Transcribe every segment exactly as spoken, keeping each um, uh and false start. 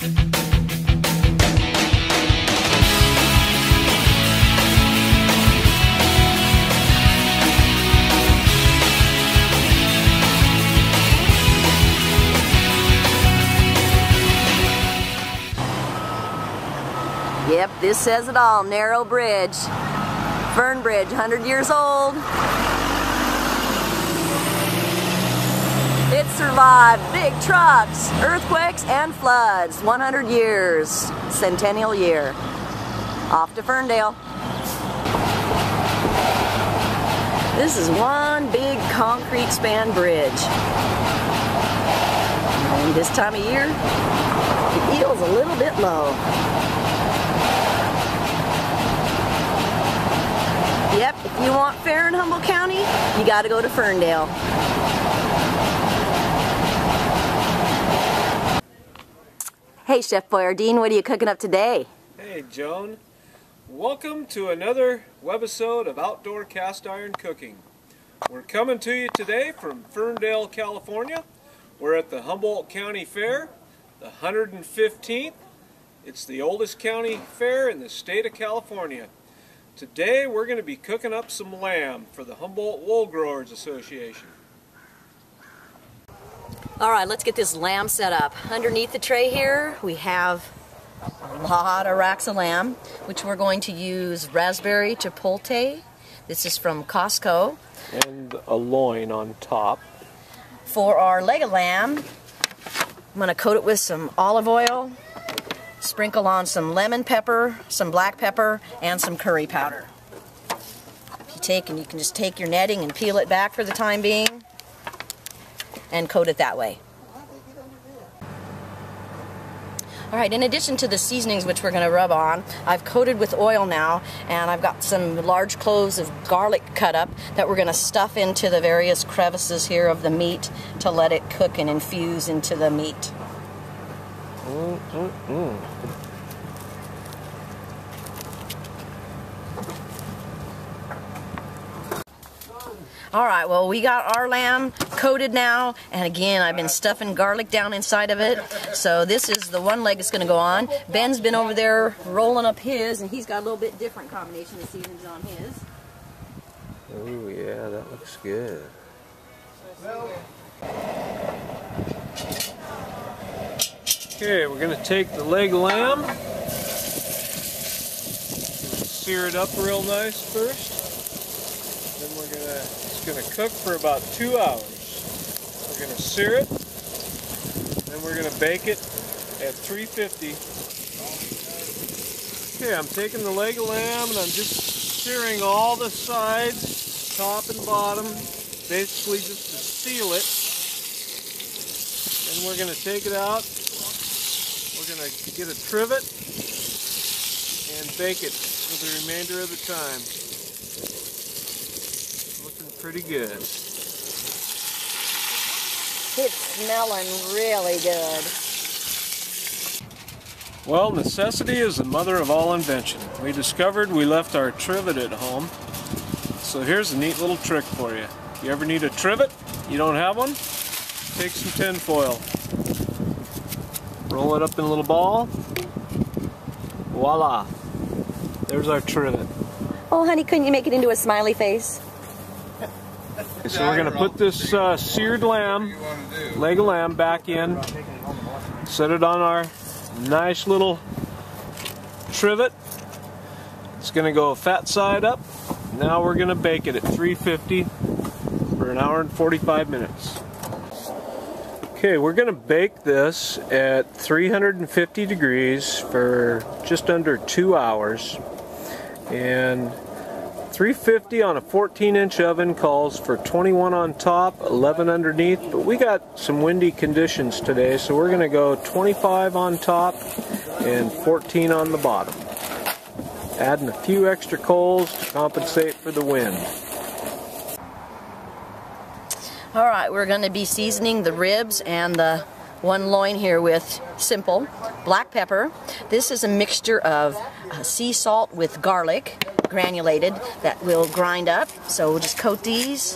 Yep, this says it all. Narrow bridge. Fern Bridge, one hundred years old. It survived big trucks, earthquakes, and floods. one hundred years. Centennial year. Off to Ferndale. This is one big concrete span bridge. And this time of year, it feels a little bit low. Yep, if you want fair in Humboldt County, you got to go to Ferndale. Hey, Chef Boyardeen, what are you cooking up today? Hey, Joan. Welcome to another webisode of Outdoor Cast Iron Cooking. We're coming to you today from Ferndale, California. We're at the Humboldt County Fair, the one hundred fifteenth. It's the oldest county fair in the state of California. Today we're going to be cooking up some lamb for the Humboldt Wool Growers Association. Alright, let's get this lamb set up. Underneath the tray here we have a lot of racks of lamb, which we're going to use raspberry chipotle. This is from Costco. And a loin on top. For our leg of lamb, I'm going to coat it with some olive oil. Sprinkle on some lemon pepper, some black pepper, and some curry powder. You take and you can just take your netting and peel it back for the time being and coat it that way. Alright, in addition to the seasonings which we're going to rub on, I've coated with oil now, and I've got some large cloves of garlic cut up that we're going to stuff into the various crevices here of the meat to let it cook and infuse into the meat. Mm, mm, mm. Alright, well, we got our lamb coated now, and again, I've been stuffing garlic down inside of it. So this is the one leg that's going to go on. Ben's been over there rolling up his, and he's got a little bit different combination of seasonings on his. Oh yeah, that looks good. Okay, we're going to take the leg of lamb, sear it up real nice first. Then we're going to, it's going to cook for about two hours. We're going to sear it, then we're going to bake it at three fifty. Okay, I'm taking the leg of lamb and I'm just searing all the sides, top and bottom, basically just to seal it. Then we're going to take it out. We're going to get a trivet and bake it for the remainder of the time. Looking pretty good. It's smelling really good. Well, necessity is the mother of all invention. We discovered we left our trivet at home. So here's a neat little trick for you. You ever need a trivet? You don't have one? Take some tin foil. Roll it up in a little ball. Voila! There's our trivet. Oh, honey, couldn't you make it into a smiley face? Okay, so we're going to put this uh, seared lamb, leg of lamb, back in. Set it on our nice little trivet. It's going to go fat side up. Now we're going to bake it at three fifty for an hour and forty-five minutes. Okay, we're going to bake this at three hundred fifty degrees for just under two hours. And three fifty on a fourteen inch oven calls for twenty-one on top, eleven underneath. But we got some windy conditions today, so we're going to go twenty-five on top and fourteen on the bottom. Adding a few extra coals to compensate for the wind. Alright, we're going to be seasoning the ribs and the one loin here with simple black pepper. This is a mixture of uh, sea salt with garlic, granulated, that we'll grind up. So we'll just coat these.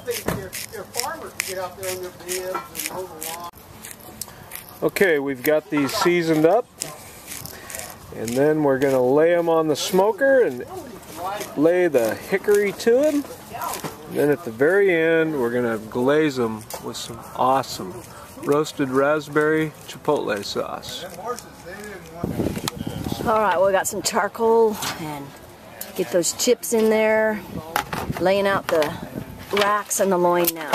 thinking your, your farmer can get out there on their bibs and mow the lawn. Okay, we've got these seasoned up, and then we're going to lay them on the smoker and lay the hickory to them. And then at the very end, we're going to glaze them with some awesome roasted raspberry chipotle sauce. All right, well, we got some charcoal and get those chips in there, laying out the racks and the loin now.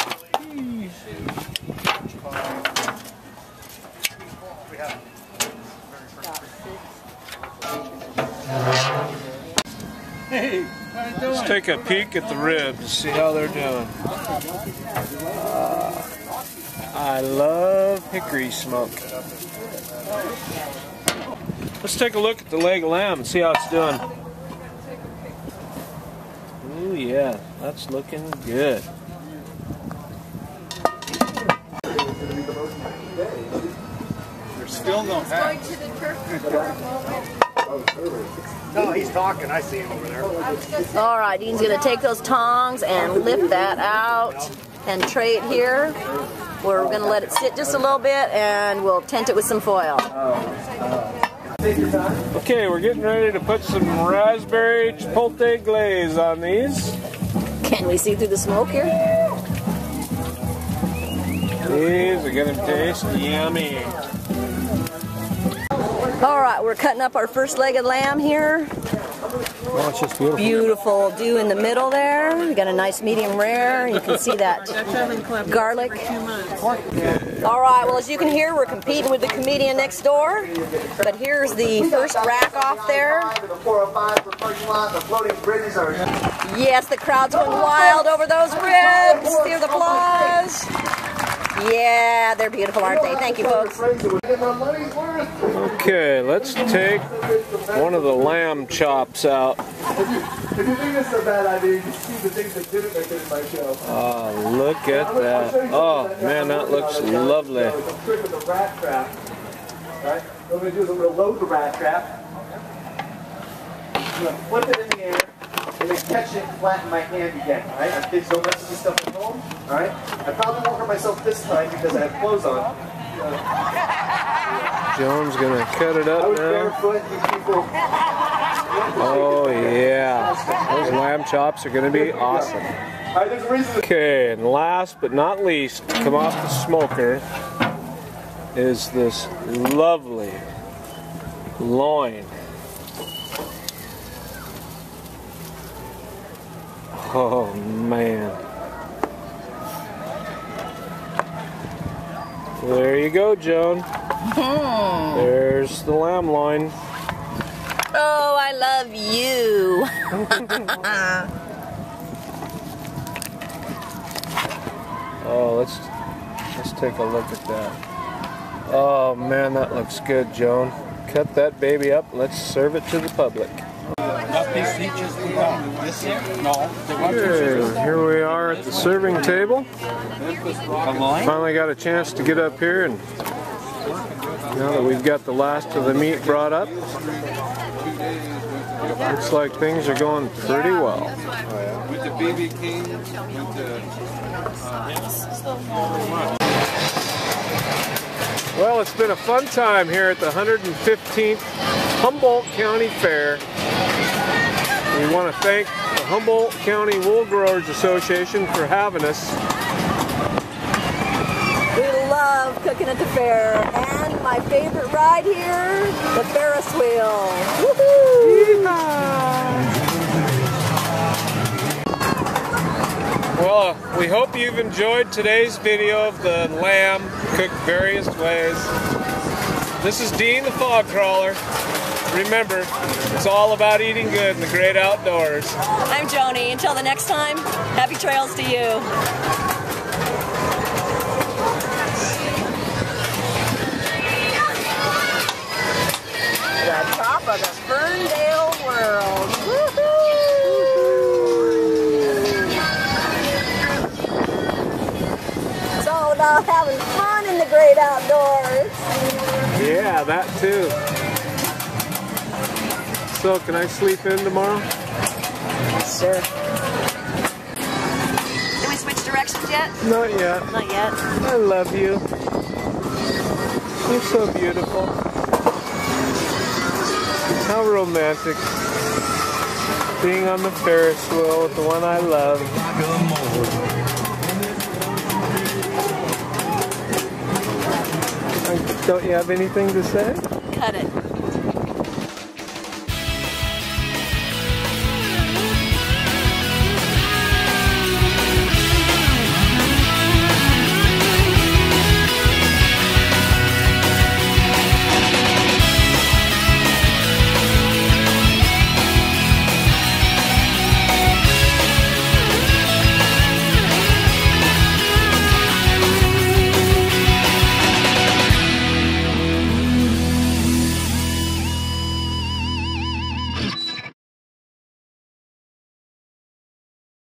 Hey, how you doing? Let's take a peek at the ribs, see how they're doing. Uh, I love hickory smoke. Let's take a look at the leg of lamb and see how it's doing. Ooh yeah, that's looking good. There's still no hat. No, he's talking. I see him over there. All right, Dean's gonna take those tongs and lift that out and tray it here. We're gonna let it sit just a little bit and we'll tent it with some foil. Okay, we're getting ready to put some raspberry chipotle glaze on these. Can we see through the smoke here? These are gonna taste yummy. All right, we're cutting up our first leg of lamb here. Oh, it's just beautiful. Beautiful dew in the middle there. We got a nice medium rare. You can see that garlic. All right, well, as you can hear, we're competing with the comedian next door. But here's the first rack off there. Yes, the crowd's going wild over those ribs. Hear the applause. Yeah, they're beautiful, aren't they? Thank you, folks. Okay, let's take one of the lamb chops out. If you think this is a bad idea, you can see the things that didn't make it in my show. Oh, look at that. Oh, man, that looks lovely. The trick with the rat trap. Right? What I'm going to do is I'm going to load the rat trap. I'm going to flip it in the air and then catch it flat in my hand again. Right? My kids don't mess with this stuff at home. Alright? I probably won't hurt myself this time because I have clothes on. Joan's gonna cut it up now. Oh yeah, those lamb chops are gonna be awesome. Okay, and last but not least, to come off the smoker is this lovely loin. Oh man. There you go, Joan. There's the lamb loin. Oh, I love you. Oh, let's let's take a look at that. Oh man, that looks good, Joan. Cut that baby up. Let's serve it to the public. Okay, here we are at the serving table. Finally got a chance to get up here, and now that we've got the last of the meat brought up, looks like things are going pretty well. with the B B King, with the uh, Well, it's been a fun time here at the one hundred fifteenth Humboldt County Fair. We want to thank the Humboldt County Wool Growers Association for having us. We love cooking at the fair, and my favorite ride here, the Ferris wheel. Woohoo! Well, we hope you've enjoyed today's video of the lamb cooked various ways. This is Dean the Fog Crawler. Remember, it's all about eating good in the great outdoors. I'm Joni. Until the next time, happy trails to you. The top of the Ferndale world. Woohoo! It's all about having fun in the great outdoors. Yeah, that too. So, can I sleep in tomorrow? Sure. Can we switch directions? instructions yet? Not yet. Not yet. I love you. You're so beautiful. How romantic. Being on the Ferris wheel with the one I love. Don't you have anything to say? Cut it.